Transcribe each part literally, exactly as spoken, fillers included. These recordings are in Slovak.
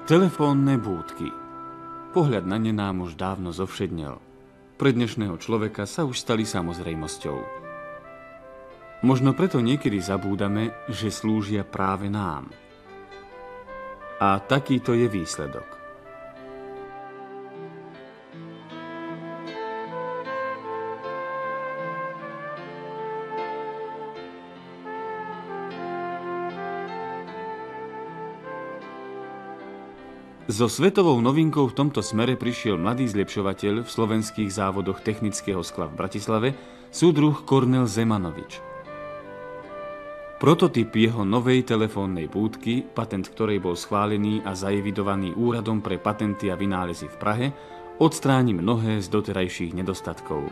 Telefónne búdky. Pohľad na ne nám už dávno zovšednel. Pre dnešného človeka sa už stali samozrejmosťou. Možno preto niekedy zabúdame, že slúžia práve nám. A takýto je výsledok. So svetovou novinkou v tomto smere prišiel mladý zlepšovateľ v slovenských závodoch technického skla v Bratislave, súdruh Kornel Zemanovič. Prototyp jeho novej telefónnej búdky, patent ktorej bol schválený a zaevidovaný Úradom pre patenty a vynálezy v Prahe, odstráni mnohé z doterajších nedostatkov.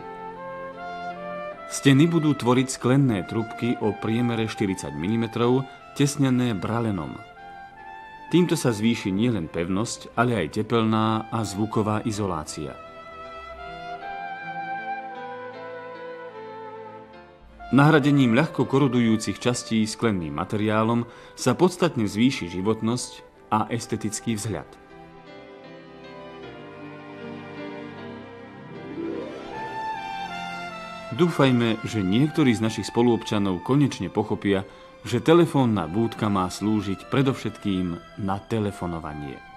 Steny budú tvoriť sklenné trubky o priemere štyridsať milimetrov, tesnené bralenom. Týmto sa zvýši nielen pevnosť, ale aj tepelná a zvuková izolácia. Nahradením ľahko korodujúcich častí sklenným materiálom sa podstatne zvýši životnosť a estetický vzhľad. Dúfajme, že niektorí z našich spoluobčanov konečne pochopia, že telefónna búdka má slúžiť predovšetkým na telefonovanie.